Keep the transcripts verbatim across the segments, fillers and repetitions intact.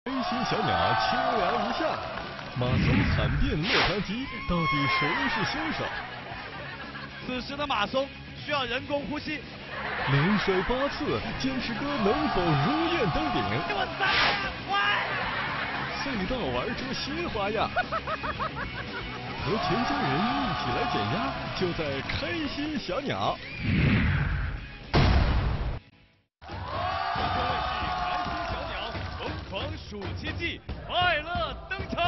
开心小鸟清凉一下，马松惨变落汤鸡，到底谁是凶手？ 此时的马松需要人工呼吸。 连甩八次，坚持哥能否如愿登顶？ 给我三百块！ 隧道玩出新花样，和全家人一起来减压，就在开心小鸟。暑期季快乐登场！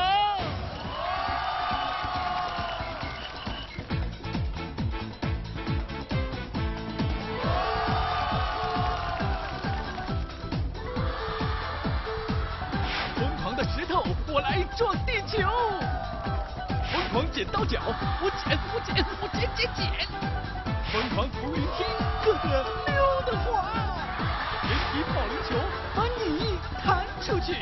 疯狂的石头，我来撞地球！疯狂剪刀脚，我剪我剪我剪剪剪！疯狂图云梯，个个溜得滑！人体保龄球，把你弹出去！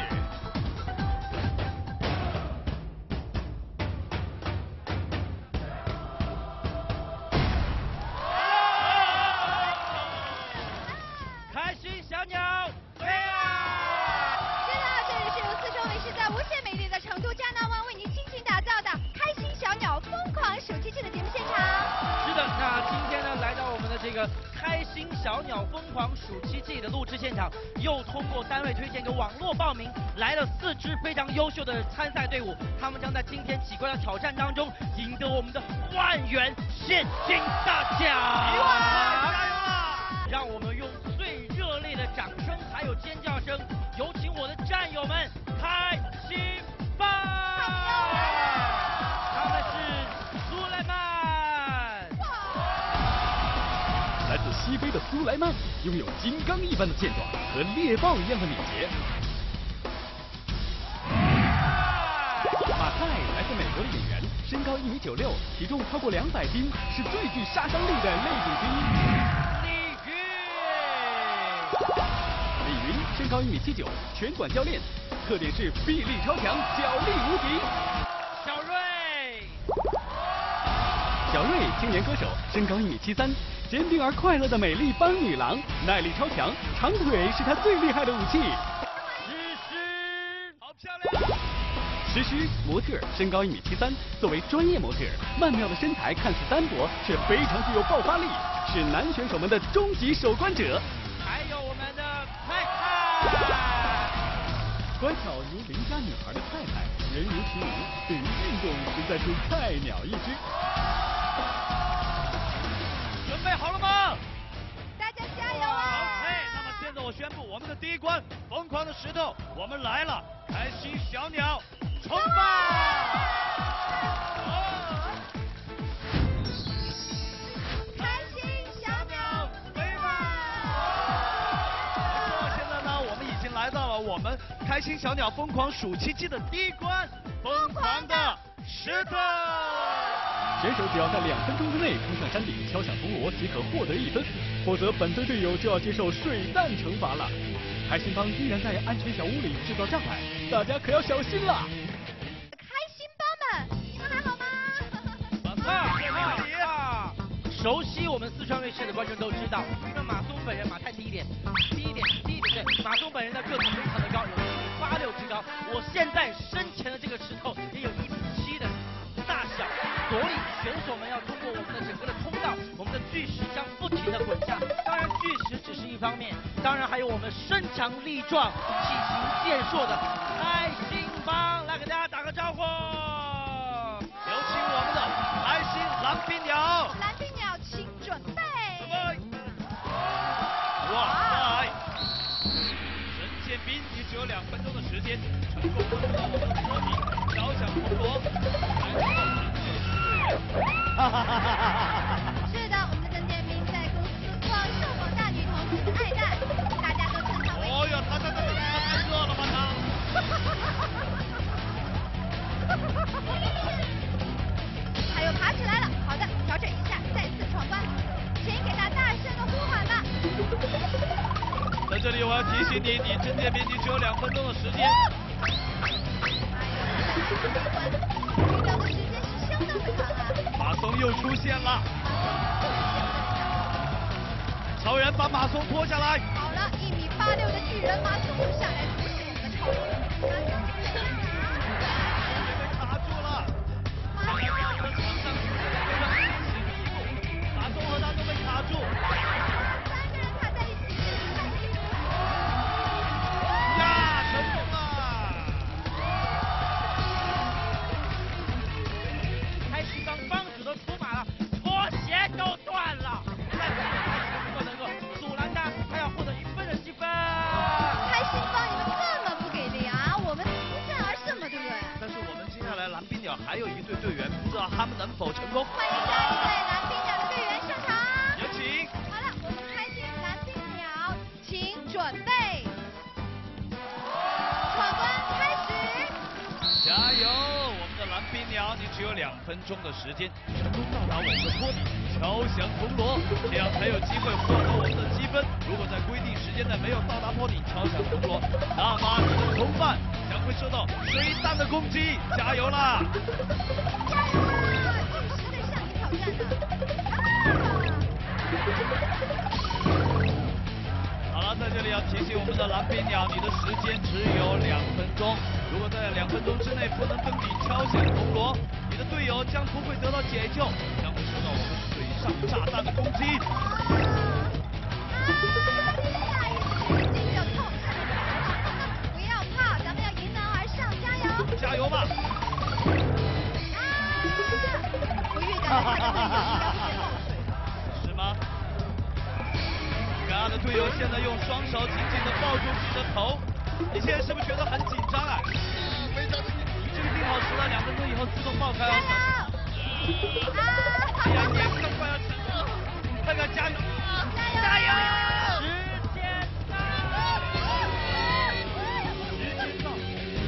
开心小鸟飞啊！ 是的，这里是由四川卫视在无限美丽的成都嘉纳湾为您倾情打造的《开心小鸟疯狂暑期季》的节目现场。 是的，那今天呢，来到我们的这个开心小鸟疯狂暑期季的录制现场，又通过单位推荐跟网络报名来了四支非常优秀的参赛队伍，他们将在今天几关的挑战当中赢得我们的万元现金大奖！ 一万块，加油啦！ 让我们用最热烈的掌声还有尖叫声，有请我的战友们开心吧！他们是苏莱曼。 来自西非的苏莱曼拥有金刚一般的健壮和猎豹一样的敏捷。马泰来自美国的演员，身高一米九六，体重超过两百斤，是最具杀伤力的类组之一。 李云， 李云身高一米七九，拳馆教练，特点是臂力超强，脚力无敌。 小瑞， 小瑞青年歌手，身高一米七三，坚定而快乐的美丽邦女郎，耐力超强，长腿是她最厉害的武器。 诗诗， 好漂亮！ 诗诗模特，身高一米七三，作为专业模特，曼妙的身材看似单薄，却非常具有爆发力，是男选手们的终极守关者。 还有我们的太太， 乖巧如邻家女孩的太太，人如其名，对于运动实在是菜鸟一只。 准备好了吗？ 大家加油啊！ OK， 那么现在我宣布我们的第一关，疯狂的石头，我们来了！开心小鸟，冲吧！ 开心小鸟飞吧！ 没错，现在呢，我们已经来到了我们开心小鸟疯狂暑期季的第一关，疯狂的石头。 选手只要在两分钟之内冲上山顶，敲响铜锣即可获得一分，否则本队队友就要接受水弹惩罚了。开心帮依然在安全小屋里制造障碍，大家可要小心了。 开心帮们，你们还好吗？ 马泰，马泰，熟悉我们四川卫视的观众都知道，那马松本人，马泰第一点，第一点，第一点对，马松本人的个子非常的高，有一米八六之高。我现在身前的这个石头也有一米七的大小，所以选手们要通过我们的整个的通道，我们的巨石将不停的滚下。当然，巨石只是一方面，当然还有我们身强力壮、体型健硕的开心帮，来给大家打个招呼。 有请我们的开心蓝皮鸟。 蓝皮鸟，请准备。 哇塞！陈建斌，你只有两分钟的时间，成功得到我们的歌迷敲响铜锣。哈哈哈哈哈！ 是的，我们的陈建斌在公司广受广大女同志的爱戴，大家都称他为。 哦哟，他他他他太热了吧他！ 还有爬起来了，好的，调整一下，再次闯关，请给他大声的呼喊吧。 在这里我要提醒你，你陈建斌，你只有两分钟的时间。 遇到的时间是相当的长啊。 马松又出现了，超人把马松拖下来。 好了，一米八六的巨人马松就下来，不是我们的超人。 还有一队队员，不知道他们能否成功。 欢迎下一队蓝冰鸟的队员上场。 有请。 好了，我们开心蓝冰鸟，请准备，闯关开始。 加油！我们的蓝冰鸟，你只有两分钟的时间，成功到达我们的坡底，敲响铜锣，这样才有机会获得我们的积分。如果在规定时间内没有到达坡顶敲响铜锣，那么你的同伴将会受到水弹的攻击。加油啦！ 加油啊！巨石在向你挑战呢。 好了，在这里要提醒我们的蓝冰鸟，你的时间只有两分钟。如果在两分钟之内不能登顶敲响铜锣，你的队友将不会得到解救，将会受到我们水上炸弹的攻击。 不要怕，咱们要迎难而上，加油！ 加油吧！ 啊！我预感到他的队友应该会被冒水。 是吗？他的队友现在用双手紧紧地抱住自己的头，你现在是不是觉得很紧张啊？非常的紧张。这个定好时了，两分钟以后自动爆开哦。 加油！啊！ 哎呀，眼看快要成功，快点加油！ 加油！ 时间到！ 时间到！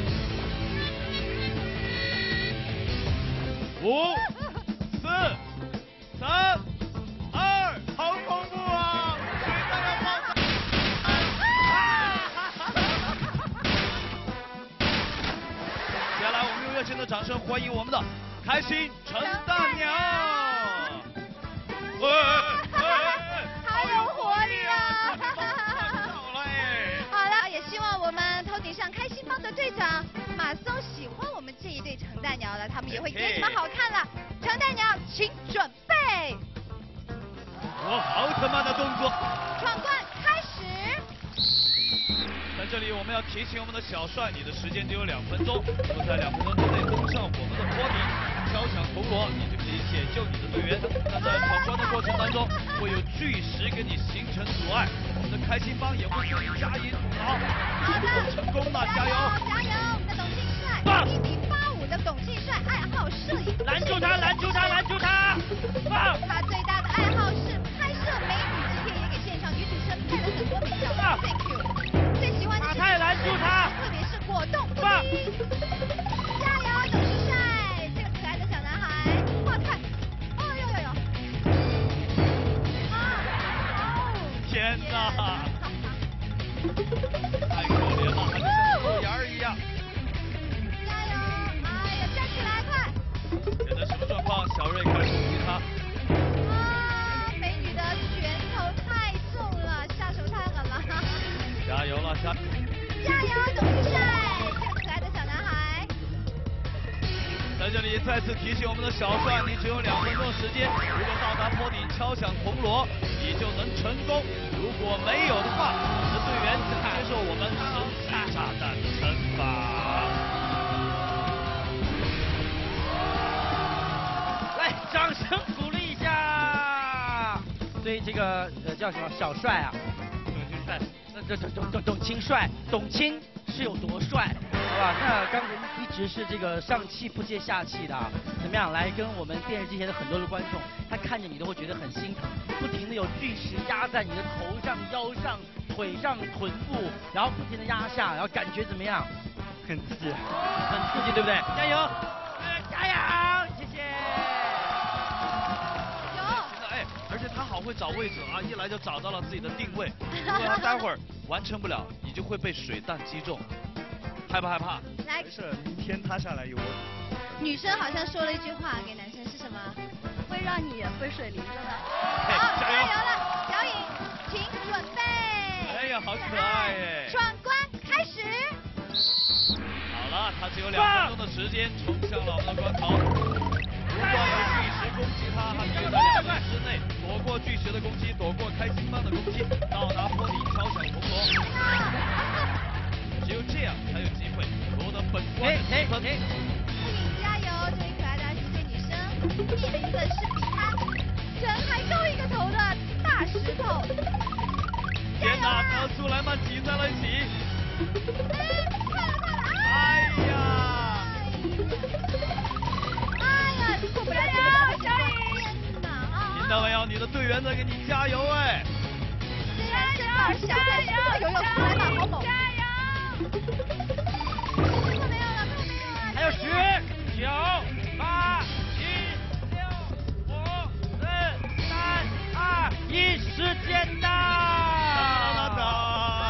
五、四、三、二，好恐怖啊！水弹要爆炸！接下来，我们用热情的掌声欢迎我们的开心陈大鸟！喂！ 好有活力啊！ 好了哎！ 好了，也希望我们头顶上开心帮的队长马松喜欢我们这一对橙带鸟了，他们也会给你们好看了。橙带鸟，请准备。 我奥特曼的动作。 闯关开始。 在这里，我们要提醒我们的小帅，你的时间只有两分钟，如果在两分钟之内登上我们的坡顶，敲响铜锣，你就可以解救你的队员。但在闯关的过程当中，会有巨石给你形成阻碍，我们的开心帮也会对你加以阻挠。能否成功呢？加油！ 加油！我们的董庆帅，一米八五的董庆帅，爱好摄影。 拦住他！拦住他！拦住他！放！ 他最大的爱好是拍摄美女照片，也给现场女主持人拍了很多美照。Thank you。最喜欢的是太拦住他， 特别是果冻布丁。加油，董庆帅，这个可爱的小男孩。哇，看，哦呦呦呦！啊，哦！ 天哪！太可怜了，还是像豆芽儿一样。 加油！哎呀，站起来，快！ 现在什么状况？小瑞开始攻击他。 啊，美女的拳头太重了，下手太狠了。 加油了，加！ 加油，董庆帅，这个可爱的小男孩。 在这里再次提醒我们的小帅，你只有两分钟时间，如果到达坡顶敲响铜锣，你就能成功。如果没有的话，你的队员将接受我们生死炸弹的惩罚。 来，掌声鼓励一下。所以这个呃叫什么小帅啊？董卿帅，那这这董董董卿帅，董卿是有多帅，好吧？那刚才一直是这个上气不接下气的啊，怎么样？来跟我们电视机前的很多的观众，他看着你都会觉得很心疼，不停的有巨石压在你的头上、腰上、腿上、臀部，然后不停的压下，然后感觉怎么样？很刺激，很刺激，对不对？加油！呃，加油！谢谢。 有。 哎，而且他好会找位置啊，一来就找到了自己的定位。如果他待会儿完成不了，你就会被水弹击中，害不害怕？ 来， 没事，明天他下来有我。 女生好像说了一句话给男生，是什么？会让你分水岭，真的。 嘿好， 加油加油了，小颖，请准备。 哎呀，好可爱耶！ 闯关开始。 好了，他只有两分钟的时间冲向了我们的关口。如果有巨石攻击他，他必须在两分之内躲过巨石的攻击，躲过开心帮的攻击，到达坡顶敲响铜锣。只有这样才有机会夺得本关的积分。 不仅加油，这位可爱的二十岁女生面临的是比她人还高一个头的大石头。 天哪，他要出来吗？挤在了一起。哎呀！ 的队员在给你加油哎！ 加油！加油！有有出来吧，好猛！加油！快没有了，快没有了！ 还有十、九、八、七、六、五、四、三、二、一，时间到！ 当当当！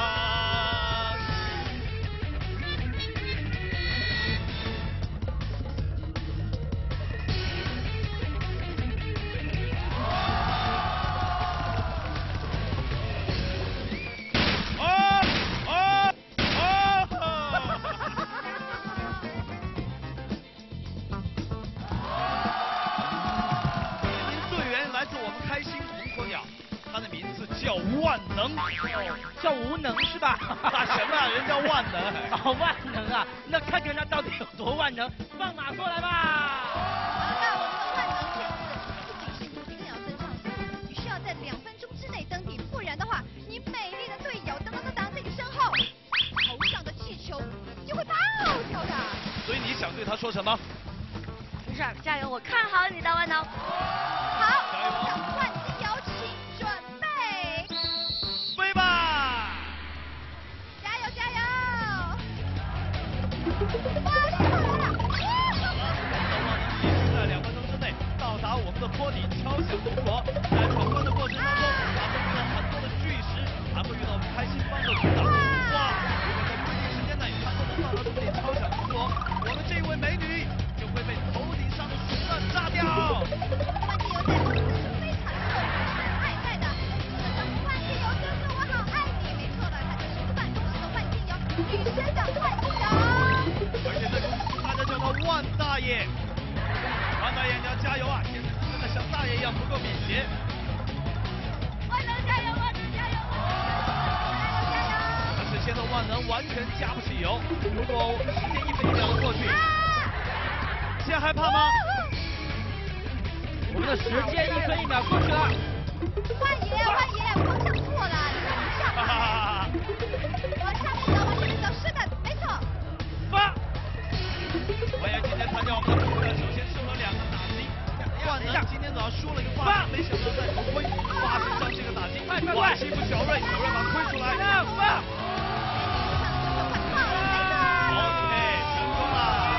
叫万能， 叫无能是吧？ 打什么啊？人叫万能。 好万能啊！那看看他到底有多万能，放马过来吧！ 那我们的万能天赐不仅是如一个鸟身上去，你需要在两分钟之内登顶，不然的话，你美丽的队友当当当当在你身后，头上的气球就会爆掉的。 所以你想对他说什么？ 没事，加油！我看好你的万能。 好，我们的万金油，请准备， 飞吧！ 加油加油！哇，太好了！ 必须在两分钟之内到达我们的坡底，敲响铜锣。在闯关的过程当中，还会遇到很多的巨石，还会遇到开心帮的阻挡。哇！如果在规定时间内他都能到达终点，敲响铜锣，我们这位美女就会被头顶上的水弹炸掉。 万金油在公司是非常受人爱戴的，说的是万金油哥哥我好爱你，没错了，他就是办公室的万金油，女生的万金油。 而且在公司大家叫他万大爷。万大爷你要加油啊！现在真的像大爷一样不够敏捷。 万能加油！万能加油！ 加油！ 但是现在万能完全加不起油，如果时间一分一秒的过去，现在害怕吗？ 我们的时间一分一秒过去了。 万爷，万爷，方向错了，你要往下跑。往下面走，往下面走，是的，没错。 发！万爷今天参加我们的比赛，首先受了两个打击。万能今天早上输了一个发，没想到在头盔发身上这个打击，哇！欺负小瑞，小瑞把推出来。发！ OK， 成功了！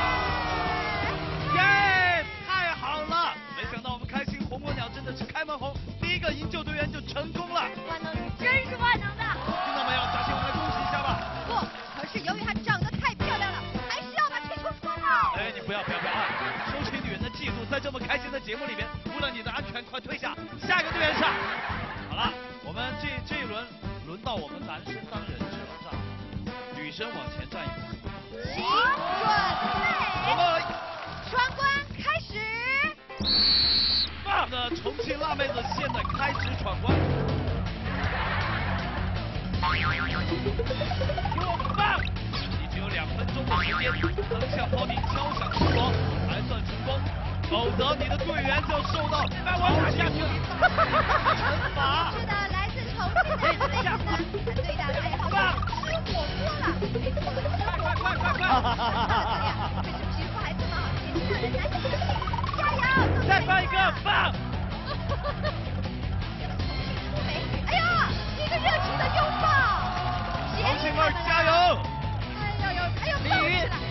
耶，太好了！没想到我们开心红火鸟真的是开门红，第一个营救队员就成功了。 万能，你真是万能的！ 听到没有？大家我们来恭喜一下吧。 不，可是由于她长得太漂亮了，还是要把气球放了。 哎，你不要不要不要啊！收起女人的嫉妒，在这么开心的节目里面，为了你的安全，快退下，下一个队员上。好了，我们这这一轮轮到我们男生当忍者了，是吧？女生往前站一步。 请准备，闯关开始。 我们的重庆辣妹子现在开始闯关。给我放！你只有两分钟的时间，登向坡顶，敲响铜锣才算成功，否则你的队员就受到超级无敌惩罚。 是的，来自重庆的妹子呢，她最大的爱好就是吃火锅了。没错了，吃火锅。快快快！为什么皮肤还这么好，简直让人难以置信。加油！ 再放一个，放！ 这个重庆出美女，哎呀，一个热情的拥抱。 重庆儿加油！ 哎呦呦，哎呦，蹦起来！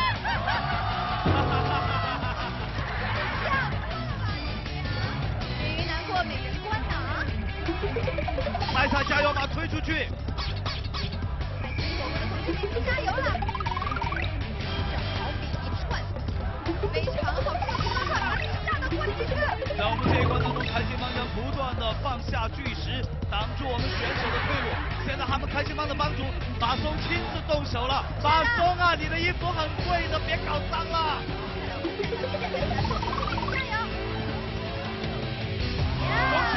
美鱼难过美人关呐！ 菜菜加油，把推出去！ 开心火锅的同学们加油了！这好比一串非常好吃的火锅串，把自己炸到锅里面去了。 在我们这一关当中，开心帮将不断的放下巨石，挡住我们选手的退路。现在他们开心帮的帮主马松亲自动手了。马松啊，你的衣服很贵的，别搞脏了。 加油！ 恭喜！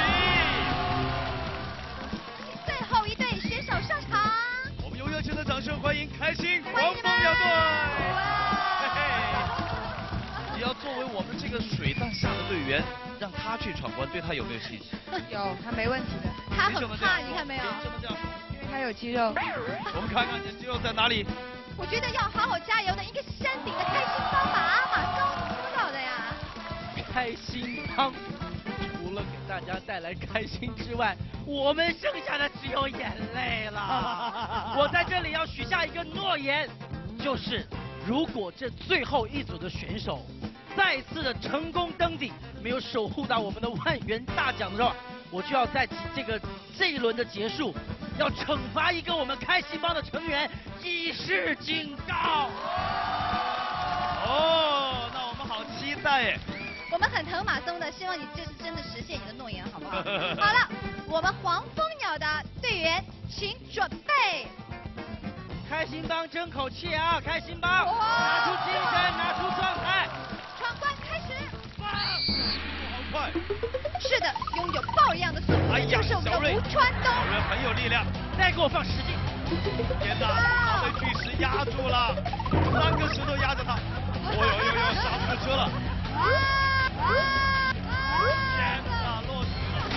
最后一队选手上场。 我们用热情的掌声欢迎开心黄蜂欢迎你们鸟队。 哇嘿嘿，你要作为我们这个水弹下的队员，让他去闯关，对他有没有信心？ 有，他没问题的， 他很凭什么这样怕，你看没有？ 凭什么这样说？ 因为他有肌肉。 我们看看你的肌肉在哪里。 我觉得要好好加油的，应该是山顶的开心帮马马高知道的呀。 开心帮除了给大家家带来开心之外，我们剩下的只有眼泪了。我在这里要许下一个诺言，就是如果这最后一组的选手再次的成功登顶，没有守护到我们的万元大奖的话，我就要在这个这一轮的结束，要惩罚一个我们开心帮的成员，以示警告。 哦，那我们好期待耶！ 我们很疼马松的，希望你这次真的实现你的诺言，好不好？好了，我们黄蜂鸟的队员请准备。 开心帮争口气啊！开心帮，拿出精神，拿出状态。 闯关开始。 哇，好快！ 是的，拥有豹一样的速度， 哎呀， 就是我们的小瑞， 吴川东。 小瑞很有力量。 再给我放十斤！ 天哪，他被巨石压住了，三个石头压着他。哦呦呦呦，刹不住车了！ 啊啊啊！ 天哪，落水了！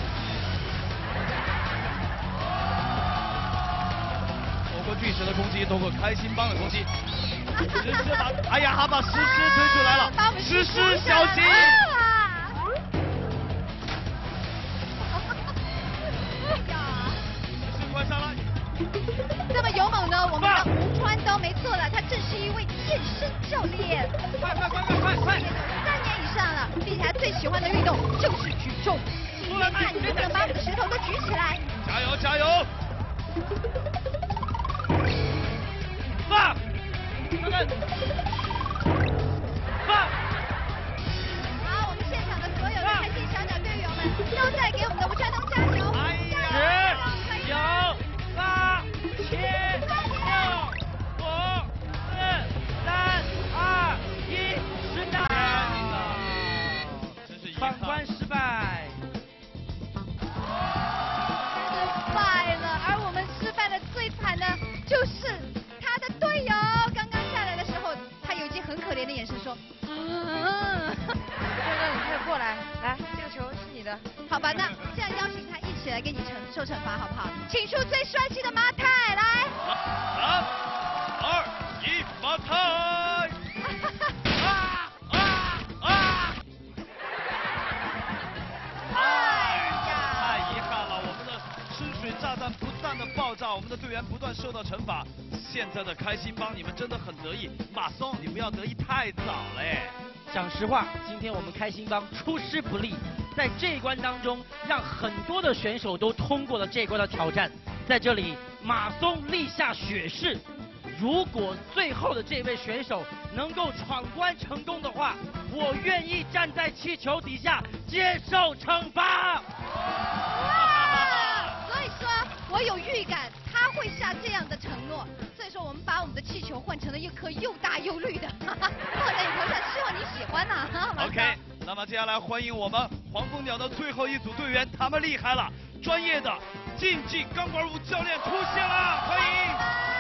通过巨石的攻击，通过开心帮的攻击，石狮把，哎呀，他把石狮推出来了，石狮小心！ 哎呀！ 石狮关上了。 这么勇猛呢，我们的吴川东，没错了，他正是一位健身教练， 快快快快快快！ 三年以上了，并且他最喜欢的运动就是举重。今天看你能不能把我们的石头都举起来。 加油加油！ 放！放！ 好，我们现场的所有的开心小鸟队友们都在给我们的吴川东加油！ 哎呀！ 十、九、八、七、六、五、四、三、二、一，失败！ 真是闯关失败。 败了，而我们失败的最惨的就是他的队友。刚刚下来的时候，他有一句很可怜的眼神说：“嗯。” 队长，你快过来，来，这个球是你的。 好吧，那这样邀请他一起来给你惩受惩罚，好不好？请出最帅气的MaTai来。 三、二、一，MaTai！啊啊啊！哎呀，太遗憾了，我们的吃水炸弹不断的爆炸，我们的队员不断受到惩罚。现在的开心帮，你们真的很得意，马松，你不要得意太早了哎。 讲实话，今天我们开心帮出师不利，在这一关当中，让很多的选手都通过了这一关的挑战。在这里，马松立下血誓，如果最后的这位选手能够闯关成功的话，我愿意站在气球底下接受惩罚。 哇！所以说，我有预感他会下这样的承诺。所以说，我们把我们的气球换成了一颗又大又绿的，哈哈，放在你头上，希望你喜欢呐、啊。 OK， 那么接下来欢迎我们黄蜂鸟的最后一组队员，他们厉害了，专业的竞技钢管舞教练出现了，欢迎！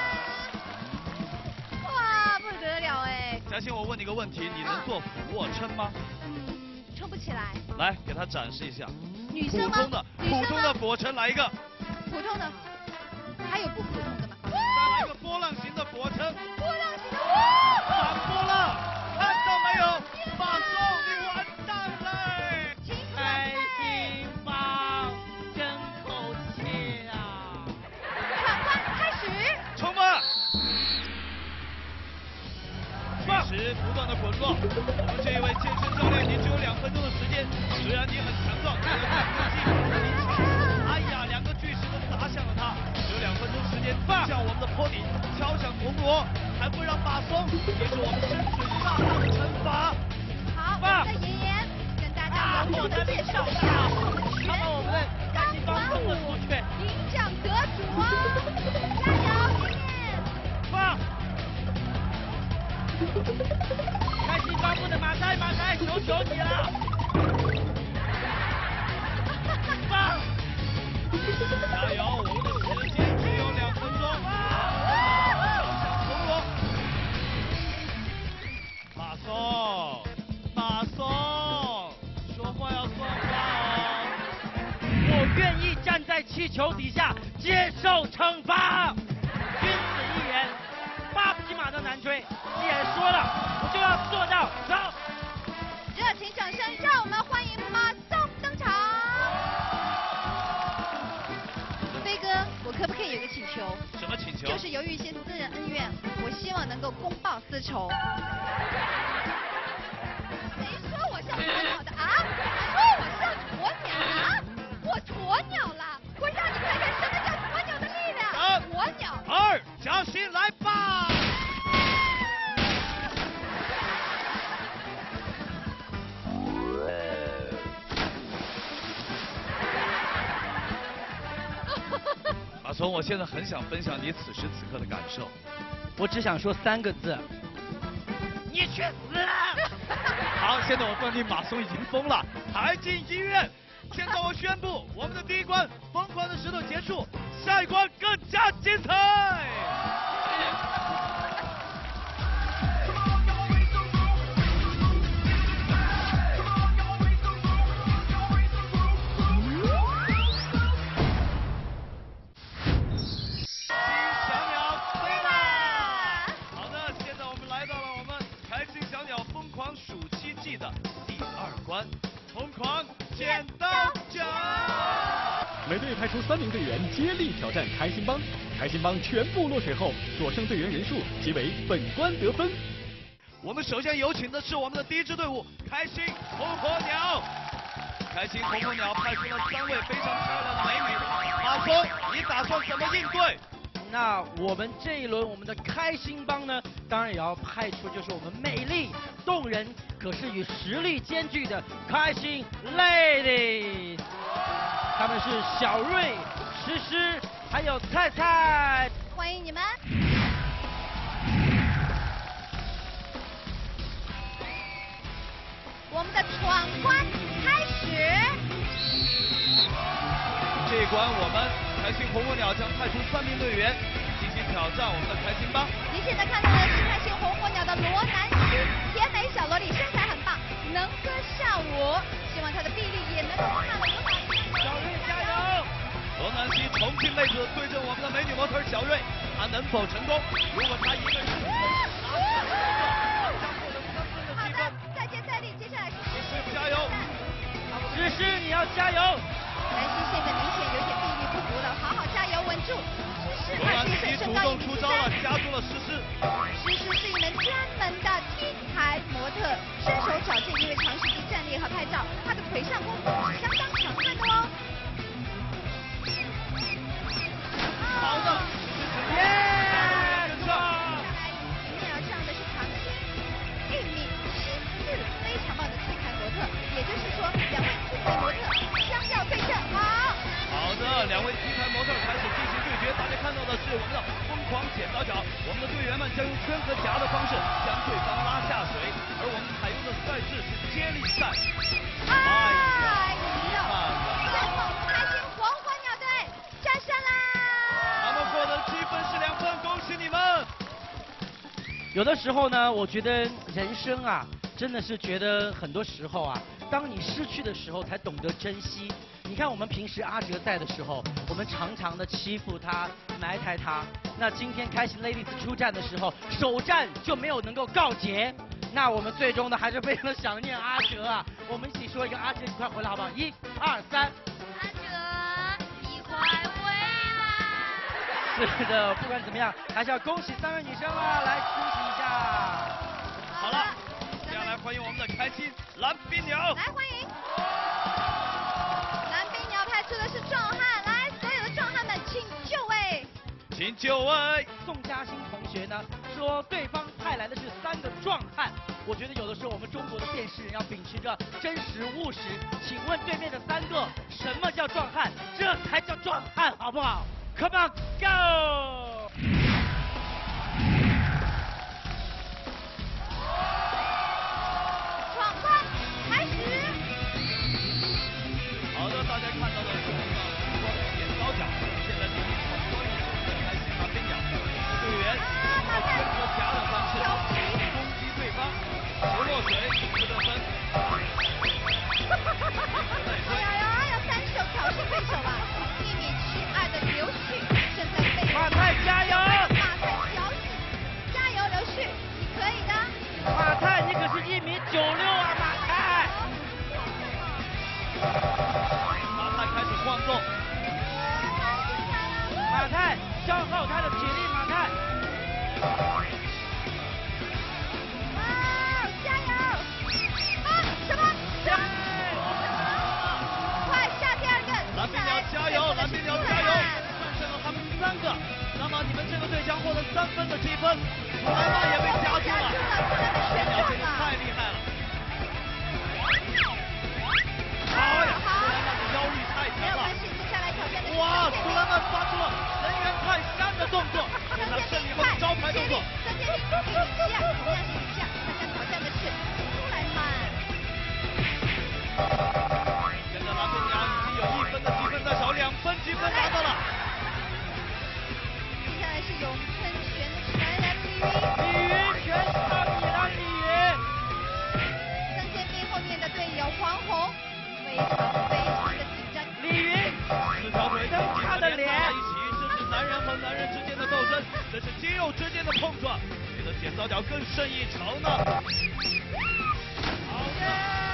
哇，不得了哎！ 嘉欣，我问你个问题，你能做俯卧撑吗？ 嗯，撑不起来。 来，给他展示一下。 女生吗？ 普通的，普通的俯卧撑来一个。 普通的，还有不普通的吗？ 再来一个波浪形的俯卧撑。 波浪形的，哇！ 反波浪，看到没有？马松，你完蛋了！ 开心帮，争口气啊！ 闯关开始， 冲吧！巨石不断的滚落，我们这一位健身教练，你只有两分钟的时间，虽然你很强壮，但是技术很强。哎呀，两个巨石都砸向了他，只有两分钟时间放向我们的坡底，敲响铜锣，还会让马松接受我们深水炸弹的惩罚。 好，我们的妍妍跟大家隆重的介绍一下我们全国钢管舞银奖得主哦，加油，妍妍！ 放！开心帮部的MaTai MaTai，求求你了！放！ 加油，我们的时间只有两分钟。铜锣，马松，马松，说话要算话哦。 我愿意站在气球底下接受惩罚。君子一言，八匹马的难追。既然说了，我就要做到。走。 热情掌声，让我们欢迎马松登场。 球。 就是由于一些私人恩怨，我希望能够公报私仇。谁说我像鸵鸟的啊？说我像鸵鸟啊？我鸵鸟了，我让你看看什么叫鸵鸟的力量。 三、 鸵鸟。 二，蒋欣来吧！马松，我现在很想分享你此时此刻的感受。 我只想说三个字：你去死！ 好，现在我断定马松已经疯了，抬进医院。现在我宣布，我们的第一关疯狂的石头结束，下一关更加精彩。疯狂剪刀脚！ 每队派出三名队员接力挑战开心帮，开心帮全部落水后，所剩队员人数即为本关得分。 我们首先有请的是我们的第一支队伍——开心红火鸟。开心红火鸟派出了三位非常漂亮的美女。马松，你打算怎么应对？ 那我们这一轮我们的开心帮呢，当然也要派出就是我们美丽动人，可是与实力兼具的开心 ladies， 他们是小瑞、诗诗还有菜菜， 欢迎你们。我们的闯关开始。 这一关我们开心红火鸟将派出三名队员进行挑战我们的开心帮。 您现在看到的是开心红火鸟的罗南希，甜美小萝莉，身材很棒，能歌善舞，希望她的臂力也能够看得很好。 小瑞加油！ 罗南希重庆妹子对阵我们的美女模特小瑞，她能否成功？如果她一个人拿下获得三分的积分。 再接再厉，接下来是诗诗加油！ 诗诗你要加油！ 南希现在明显有点臂力不足了，好好加油，稳住。诗诗罗南二十一岁， 希主身高一米动出招了， 七三。 夹住了诗诗。 诗诗是一名专门的 T 台模特，身手矫健，因为长时间站立和拍照，她的腿上功夫是相当强悍的哦。 好的， 耶！ 再来迎面而上的是唐欣，一米七四，非常棒的 T 台模特，也就是说，两位 T 台模特相较对阵，好。 好的，两位 T 台模特开始进行对决，大家看到的是我们的疯狂剪刀脚，我们的队员们将用圈和夹的方式将对方拉下水，而我们采用的赛制是接力赛。 哎呀， 最后开心红火鸟队战胜啦！ 他们获得积分是两分，恭喜你们！ 有的时候呢，我觉得人生啊，真的是觉得很多时候啊，当你失去的时候才懂得珍惜。你看我们平时阿哲在的时候，我们常常的欺负他、埋汰他。那今天开心 ladies 出战的时候，首战就没有能够告捷。那我们最终呢，还是非常的想念阿哲啊。我们一起说一个阿哲，你快回来好不好？一、二、三。 阿哲，你快回来！ 是的，不管怎么样，还是要恭喜三位女生啊，来恭喜一下。 好了，接下来欢迎我们的开心蓝冰鸟。 来欢迎。蓝冰鸟派出的是壮汉，来，所有的壮汉们请就位。 请就位。 宋嘉欣同学呢说对方派来的是三个壮汉，我觉得有的时候我们中国的电视人要秉持着真实务实。请问对面的三个什么叫壮汉？这才叫壮汉，好不好 ？Come on, go！ 闯关开始。 好的，大家看到的是我们的疯狂剪刀脚，现在进行闯关也是我们的开心蓝冰鸟队员通过圈和夹的方式攻击对方，不落水不得分。 哎呀呀，要单手挑衅对手啊！一米七二的刘旭正在被马太加的碰撞，谁的剪刀脚更胜一筹呢？好的。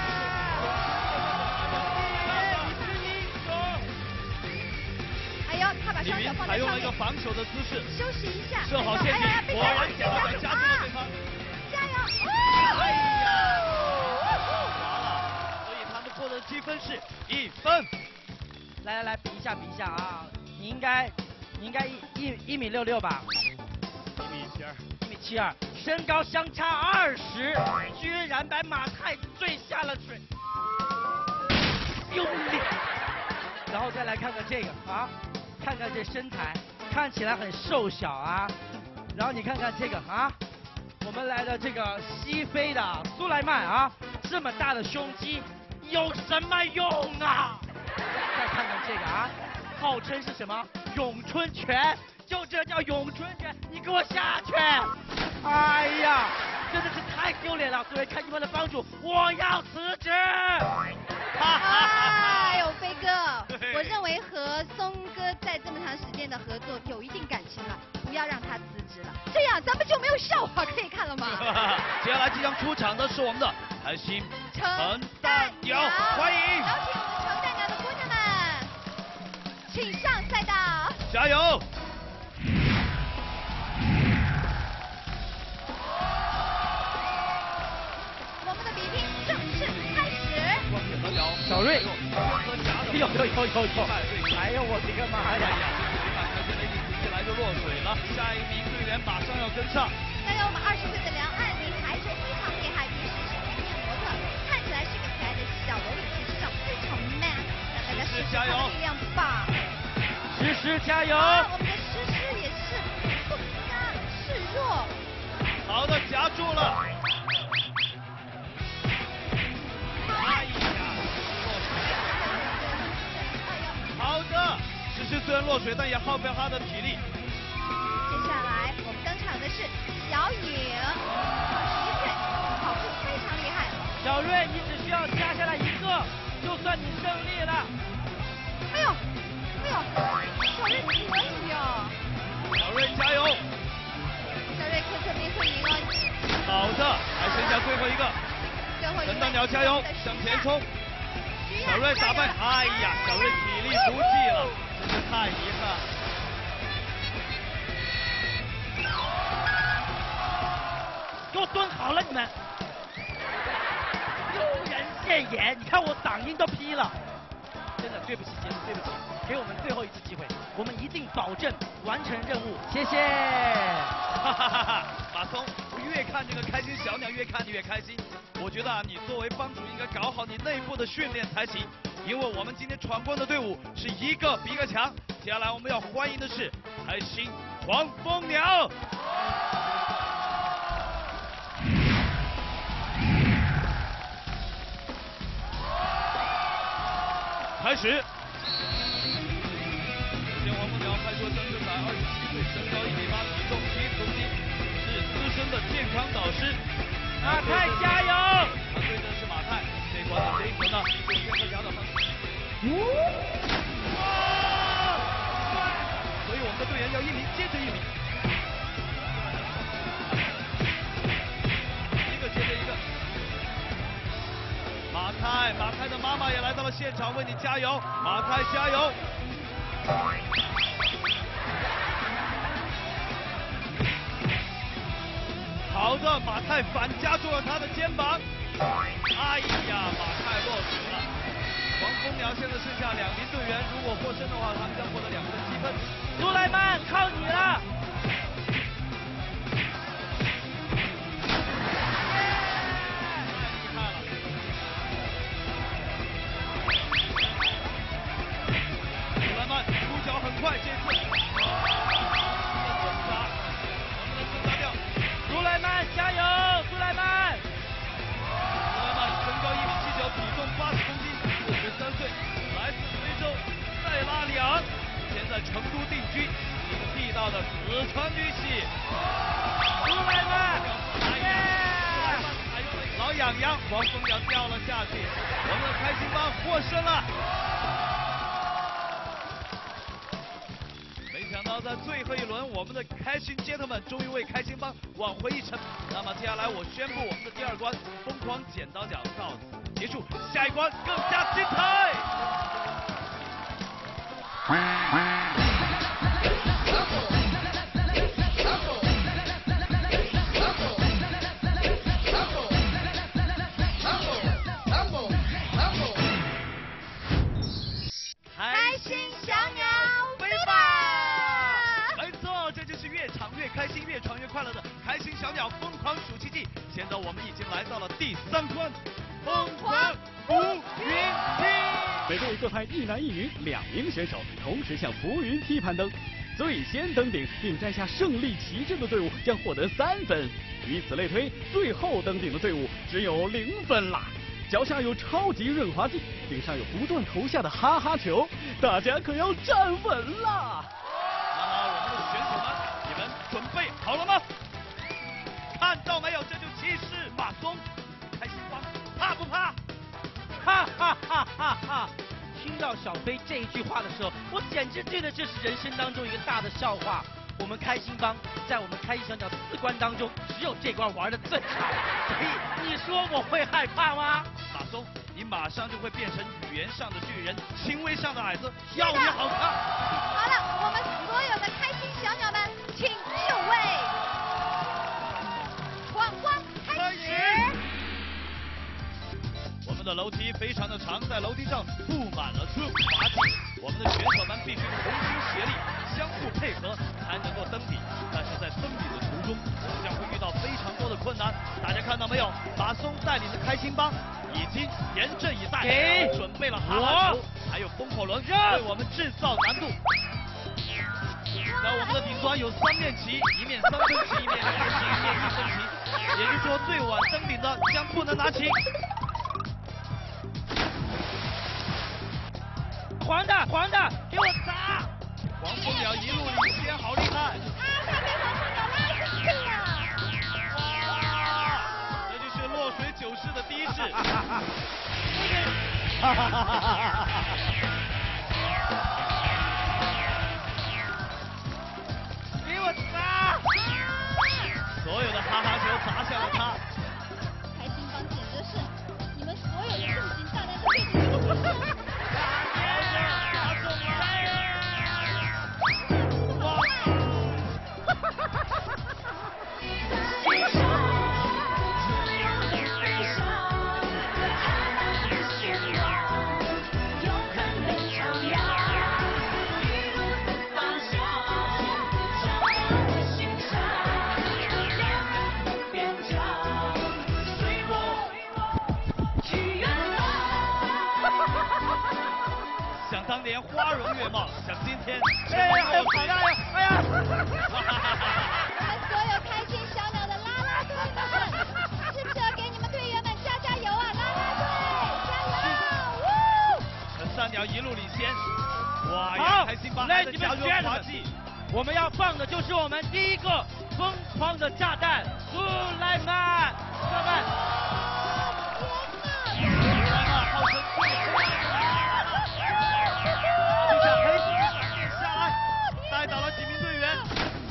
哎呦，他把李明双手放采用了一个在上面， 防守的姿势， 休息一下， 设好陷阱，果然剪刀脚夹住了对方。 加油！ 哎呀，完了，所以他们获得的积分是一分。 来来来，比一下比一下啊！你应该，你应该一一一米六六吧？ 一米七二， 一米七二，身高相差二十，居然把马太坠下了水，丢脸！然后再来看看这个啊，看看这身材，看起来很瘦小啊。然后你看看这个啊，我们来的这个西非的苏莱曼啊，这么大的胸肌有什么用啊？再看看这个啊，号称是什么咏春拳，就这叫咏春拳，你给我下去！哎呀，真的是太丢脸了！作为看你们的帮主，我要辞职！ 哎呦，飞哥，我认为和松哥在这么长时间的合作有一定感情了，不要让他辞职了，这样咱们就没有笑话可以看了嘛。 接下来即将出场的是我们的韩星陈蛋鸟，欢迎， 邀请我们陈蛋鸟的姑娘们，请上赛道， 加油！ 我们的比拼正式开始。 小瑞，有有有有有，哎呦我的个妈呀！ 接下来就落水了，下一名队员马上要跟上。 那有我们二十岁的梁爱玲，排球非常厉害，平时是平面模特，看起来是个可爱的小萝莉，其实上非常 man。那大家试试她的力量吧。 诗诗加油！ 啊，我们的诗诗也是不甘示弱。 好的，夹住了。哎呀，好的，诗诗虽然落水，但也耗费他的体力。 接下来我们登场的是小颖，二十一岁，跑步非常厉害。 小瑞，你只需要加下来一个，就算你胜利了。 哎呦，哎呦，小瑞可以哦。 小瑞加油！ 小瑞可肯定会赢哦。 好的，还剩下最后一个。 最后一位陈大鸟加油，向前冲！小瑞打败，哎呀，小瑞体力不济了，真是太遗憾。 给我蹲好了你们！丢人现眼，你看我嗓音都劈了。真的对不起节目，对不起，给我们最后一次机会，我们一定保证完成任务，谢谢。 哈哈哈哈！马松，越看这个开心小鸟越看越开心。我觉得啊，你作为帮主应该搞好你内部的训练才行，因为我们今天闯关的队伍是一个比一个强。接下来我们要欢迎的是开心黄蜂鸟。开始。首先，黄蜂鸟派出张正仔，二十七岁，身高一米八，体重七十公斤，是资深的健康导师。 马太加油！ 他对阵的是马太，这一关的回合呢，用天和夹的方式。哇！所以我们的队员要一名接着一名，一个接着一个。马太，马太的妈妈也来到了现场，为你加油，马太加油！好的，马太反夹住了他的肩膀。哎呀，马太落水了。黄蜂鸟现在剩下两名队员，如果获胜的话，他们将获得两分积分。 苏莱曼，靠你了！ 快，这次， 苏莱曼加油！苏莱曼， 苏莱曼身高一米七九，体重八十公斤，四十三岁，来自非洲塞拉利昂，目前在成都定居，是个地道的四川女婿。 苏莱曼， 耶！老痒痒，黄蜂鸟掉了下去，我们的开心帮获胜了。没想到到在最后一轮，我们的开心街头们终于为开心帮挽回一城。那么接下来我宣布我们的第二关疯狂剪刀脚到此结束，下一关更加精彩。 开心小鸟飞吧！ 没错，这就是越长越开心、越闯越快乐的开心小鸟疯狂暑期季。现在我们已经来到了第三关，疯狂浮云梯。 每队各派一男一女两名选手，同时向浮云梯攀登。最先登顶并摘下胜利旗帜的队伍将获得三分。以此类推，最后登顶的队伍只有零分啦。脚下有超级润滑剂，顶上有不断投下的哈哈球，大家可要站稳啦！ 那么我们的选手们，你们准备好了吗？看到没有，这就气势马松，开心帮，怕不怕？ 哈哈哈哈哈！听到小飞这一句话的时候，我简直觉得这是人生当中一个大的笑话。我们开心帮在我们开心小鸟四关当中，只有这关玩的最好，所以你说我会害怕吗？ 马松，你马上就会变成语言上的巨人，行为上的矮子，要你好看！ 好了，我们所有的开心小鸟们，请就位，闯关开始。 我们的楼梯非常的长，在楼梯上布满了润滑剂，我们的选手们必须同心协力，相互配合，才能够登顶。但是在登顶的途中，我们将会遇到非常多的困难。大家看到没有？马松带领的开心帮已经严阵以待，准备了哈哈球，还有风火轮，为我们制造难度。在我们的顶端有三面旗，一面三分旗，一面两分旗，一面一分旗，也就是说最晚登顶的将不能拿旗。 黄的，黄的，给我砸！ 黄蜂鸟一路领先，好厉害！ 啊，他被黄蜂鸟拉下去了！ 这就是落水九式的第一式。 给我砸！ 所有的哈哈球砸向了他。 开心帮简直是你们所有的重型炸弹都被你们击中。 想当年花容月貌，想今天哎呀，还有跑的，哎呀！ 我们所有开心小鸟的啦啦队们，是不是要给你们队员们加加油啊？啦啦队，加油！ 陈三鸟一路领先，哇呀， 好， 开心帮来， 的你加入们选滑稽。 我们要放的就是我们第一个疯狂的炸弹，苏莱曼，苏莱曼。 苏莱曼号称最坏的。就像黑子闪电下来，带倒了几名队员。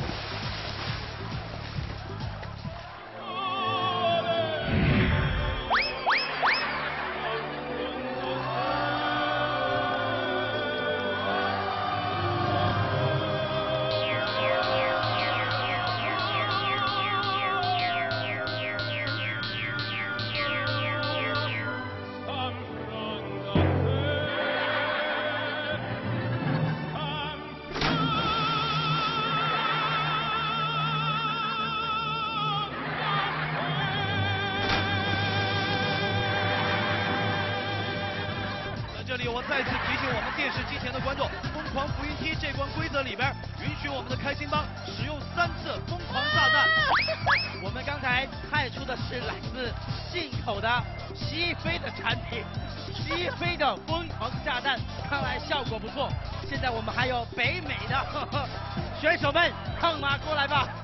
这里我再次提醒我们电视机前的观众，疯狂浮云梯这关规则里边允许我们的开心帮使用三次疯狂炸弹。 我们刚才派出的是来自进口的西非的产品，西非的疯狂炸弹，看来效果不错。现在我们还有北美的呵呵选手们，抗马过来吧！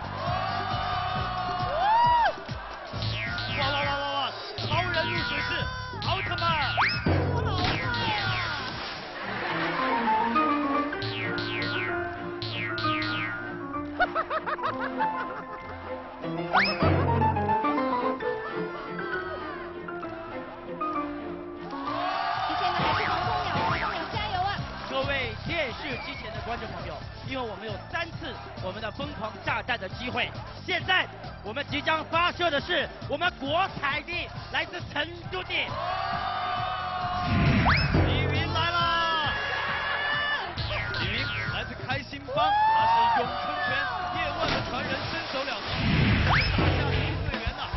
哇哇哇哇哇！超人入水式，奥特曼！ 我好快呀！ 疯狂炸弹的机会。现在我们即将发射的是我们国彩的，来自成都的。 李云来啦！李云来自开心帮，他是咏春拳叶问的传人，身手了得，打下第一队员呐。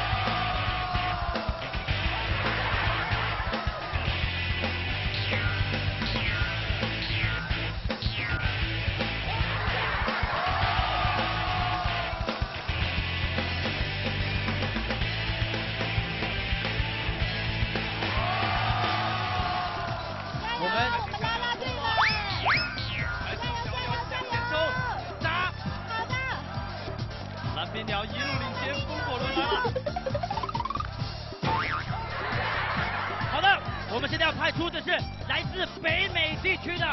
我们我们啦啦队了！ 打！ 好的。 蓝冰鸟一路领先，风火轮来了。 好的，我们现在要派出的是来自北美地区的。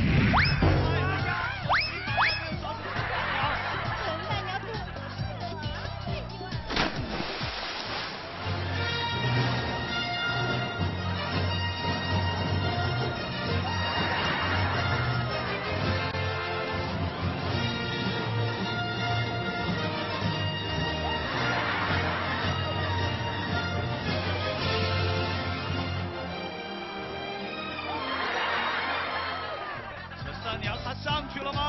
鸟他上去了吗？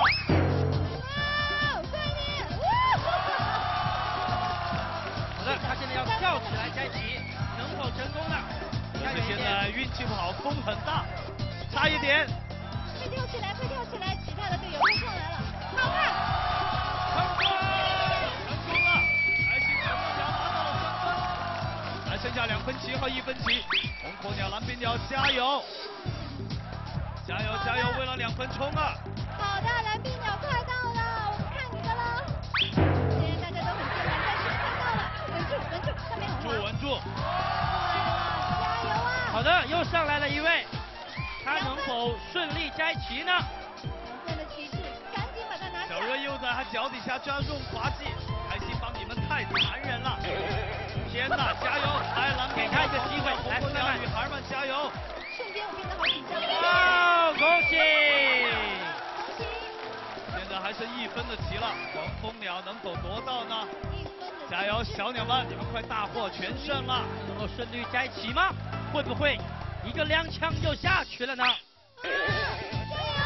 好的，他现在要跳起来摘旗，能否成功呢？ 但是现在运气不好，风很大，差一点。 快跳起来，快跳起来！其他的队友快上来了，好看！ 成功，成功了！开心红火鸟拿到了三分，还剩下两分旗和一分旗。红火鸟、蓝冰鸟加油！加油加油！为了两分冲啊！ 好的，蓝冰鸟快到了，我们看你的了。虽然大家都很艰难，但是快到了，稳住稳住，上面很滑。 稳住！ 加油啊！ 好的，又上来了一位，他能否顺利摘旗呢？ 黄色的旗帜，赶紧把它拿下。 小热又在他脚底下加润滑剂，开心帮你们太残忍了！天哪，加油！来，蓝给他一个机会，来， 红火鸟女孩们加油！ 瞬间我变得好紧张。 哇，恭喜！ 恭喜！ 现在还剩一分的棋了，黄蜂鸟能否夺到呢？ 一分的。 加油，小鸟们，你们快大获全胜了！ 能够顺利摘旗吗？会不会一个踉跄就下去了呢？ 加油！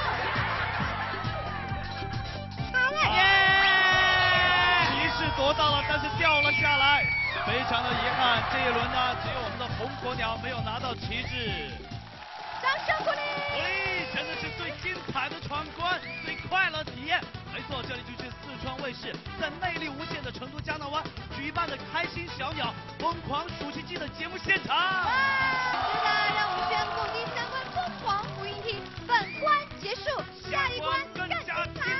好嘞！ 耶！骑士夺到了，但是掉了下来，非常的遗憾。这一轮呢，只有我们的红火鸟没有拿到旗帜。 掌声鼓励！ 鼓励，真的是最精彩的闯关，最快乐体验。没错，这里就是四川卫视在魅力无限的成都江南湾举办的开心小鸟疯狂暑期季的节目现场。 哇！是的，让我们宣布第三关疯狂无云梯本关结束，下一关更加精彩。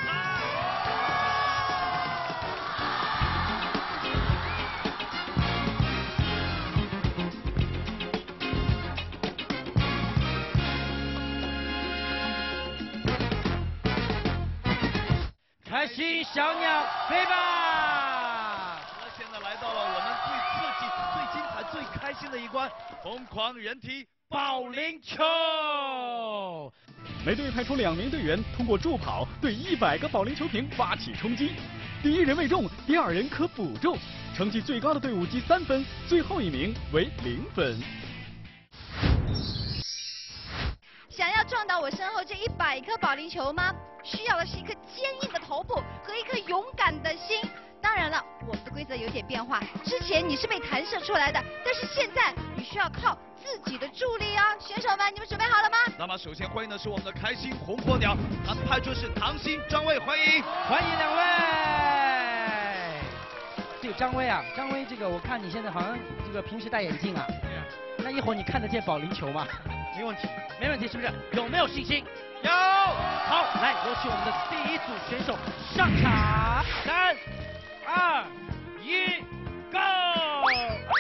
开心小鸟飞吧！ 现在来到了我们最刺激、最精彩、最开心的一关——疯狂人体保龄球。 每队派出两名队员，通过助跑对一百个保龄球瓶发起冲击。第一人未中，第二人可补中，成绩最高的队伍积三分，最后一名为零分。 想要撞倒我身后这一百颗保龄球吗？需要的是一颗坚硬的头部和一颗勇敢的心。当然了，我们的规则有点变化，之前你是被弹射出来的，但是现在你需要靠自己的助力哦。选手们，你们准备好了吗？ 那么首先欢迎的是我们的开心红火鸟，他们派出是唐鑫、张卫，欢迎， 欢迎两位。这个张威啊，张威，这个我看你现在好像这个平时戴眼镜啊，那一会儿你看得见保龄球吗？ 没问题， 没问题，是不是？有没有信心？ 有。 好，来，有请我们的第一组选手上场。三、二、一，Go！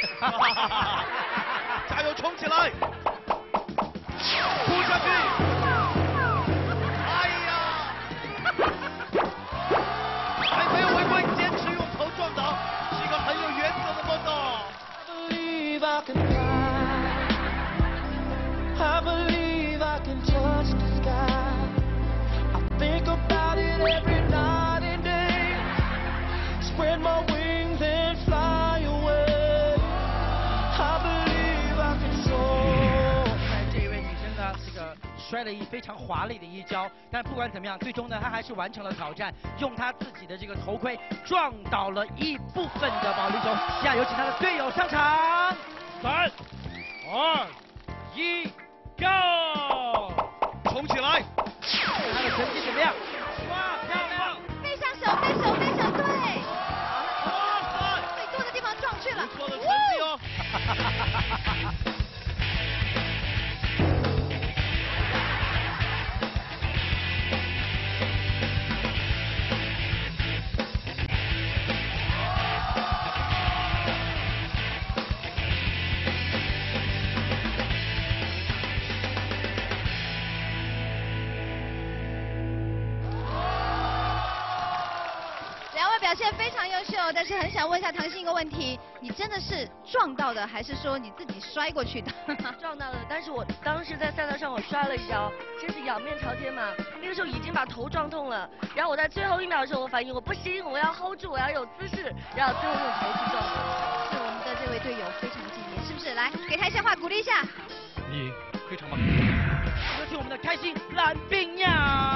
加油，冲起来！扑下去！哎呀！还没有违规，坚持用头撞倒，是一个很有原则的动作。 I believe I can touch the sky. I think about it every night and day. 了一非常华丽的一招，但不管怎么样，最终呢，他还是完成了挑战，用他自己的这个头盔撞倒了一部分的保龄球。下有请他的队友上场，三、二、一 ，Go！ 冲起来！ 看他的成绩怎么样？哇，漂亮！ 背上手，背手，背手，对。好，最多的地方撞去了。 不错的成绩哦。 表现非常优秀，但是很想问一下唐鑫一个问题：你真的是撞到的，还是说你自己摔过去的？ 撞到的，但是我当时在赛道上我摔了一跤，真是仰面朝天嘛。那个时候已经把头撞痛了，然后我在最后一秒的时候，我反应我不行，我要 hold 住，我要有姿势，然后最后用头去撞。 是我们的这位队友非常敬业，是不是？来，给他一些话鼓励一下。 你非常棒。 有请我们的开心蓝鬓鸟。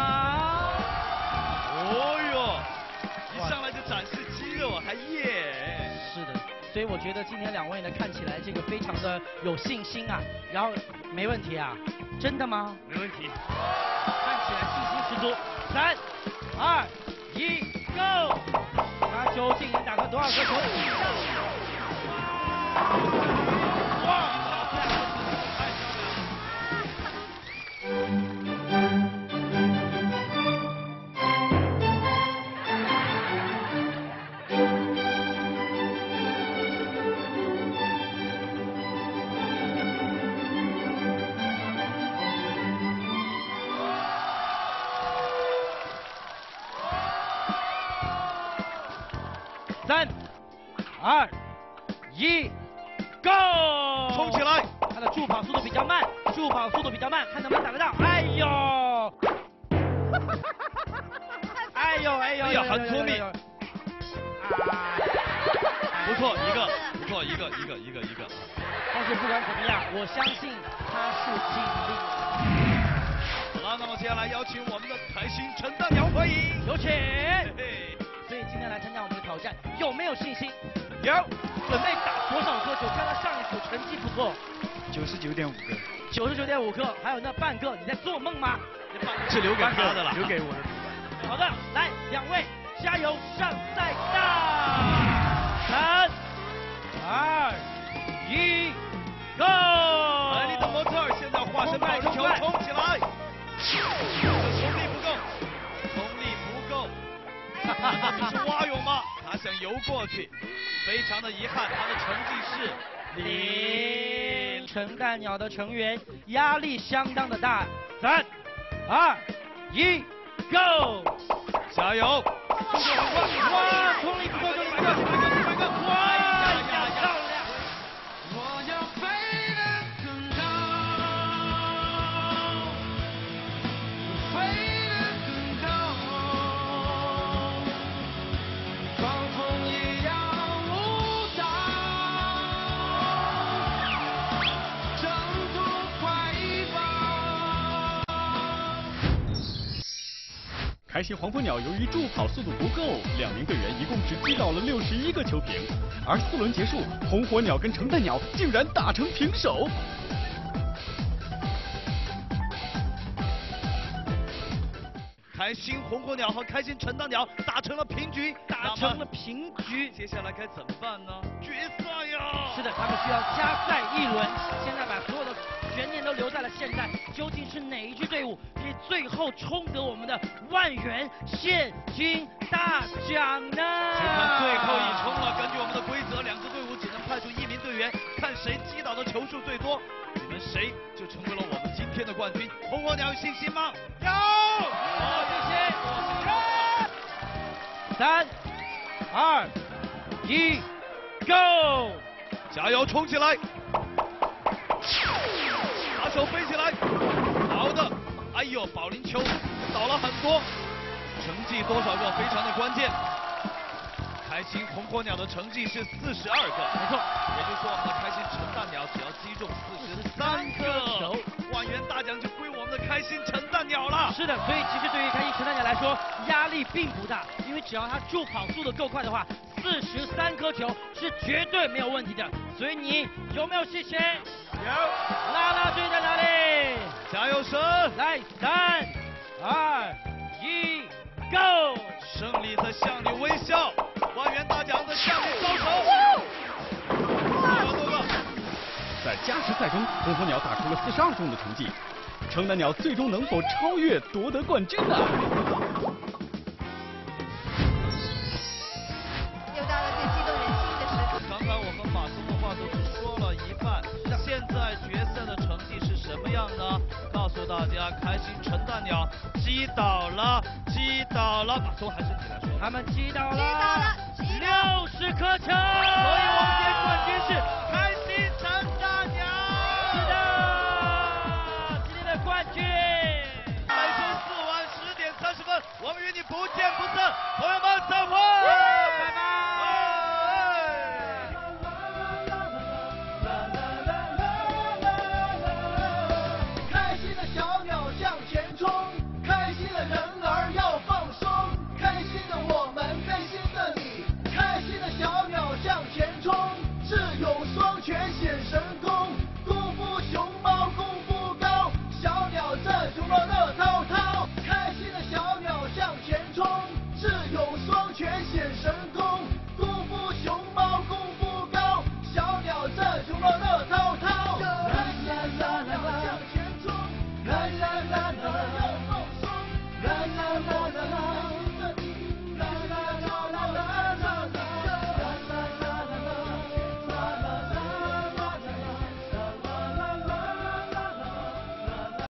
哦哟！ 一上来就展示肌肉，还耶！ 是的，所以我觉得今天两位呢看起来这个非常的有信心啊，然后没问题啊，真的吗？ 没问题， 看起来信心十足。三、二、一 ，Go！ 他究竟能打出多少个球？哇！ 三、二、一 ，Go！ 冲起来！ 他的助跑速度比较慢，助跑速度比较慢，看能不能打得到。哎呦！哎呦哎呦！ 哎呀，很聪明。 啊！ 不错，一个，不错，一个，一个，一个，一个。 但是不管怎么样，我相信他是尽力。 好了，那么接下来邀请我们的开心陈大鸟欢迎， 有请。 嘿嘿所以今天来参加我们的挑战，有没有信心？ 有。 准备打多少颗球？看他上一组成绩不错， 九十九点五个。 九十九点五颗，还有那半个，你在做梦吗？ 这半个是留给他的了， 留给我的主管。 好的，来，两位加油上赛道！三、二、一 ，Go！ 来，你的模特现在化身保龄球，冲起来！冲力不够，冲力不够。 那只是蛙泳吗？他想游过去，非常的遗憾，他的成绩是零。 陈大鸟的成员压力相当的大，三、二、一 ，Go！ 加油！ 哇，冲力不够就一百个，一百个，一百个，哇呀呀，漂亮！ 我要飞得更高，飞得更高。 狂风一样舞蹈，征途快跑。 开心黄蜂鸟由于助跑速度不够，两名队员一共只击倒了六十一个球瓶，而四轮结束，红火鸟跟橙蛋鸟竟然打成平手。 开心红火鸟和开心陈大鸟打成了平局， 打成了平局。 接下来该怎么办呢？决赛呀！ 是的，他们需要加赛一轮。现在把所有的悬念都留在了现在，究竟是哪一支队伍可以最后冲得我们的万元现金大奖呢？ 就看最后一冲了。根据我们的规则，两支队伍只能派出一名队员，看谁击倒的球数最多。你们谁就成为了我们今天的冠军？红火鸟有信心吗？有。 好，谢谢。三、二、一 ，Go！ 加油，冲起来！把手飞起来。好的。哎呦，保龄球倒了很多，成绩多少个非常的关键。开心红火鸟的成绩是四十二个， 没错。 也就是说，我们的开心陈大鸟只要击中四十三个，万元大奖就归我们的开心陈是的，所以其实对于开心陈大鸟来说，压力并不大，因为只要他助跑速度够快的话，四十三颗球是绝对没有问题的。所以你有没有信心？有。啦啦队在哪里？ 加油声！ 来，三、二、一 ，Go！ 胜利在向你微笑，万元大奖在向你招手。多个多个。 在加时赛中，红火鸟打出了四十二中的成绩。城南鸟最终能否超越夺得冠军呢？ 又到了最激动人心的时刻。 刚刚我和马松的话都只说了一半，现在决赛的成绩是什么样呢？告诉大家，开心陈大鸟击倒了，击倒了。马松还是你来说。 他们击倒了， 击倒了， 六十颗球，所以我们今天冠军是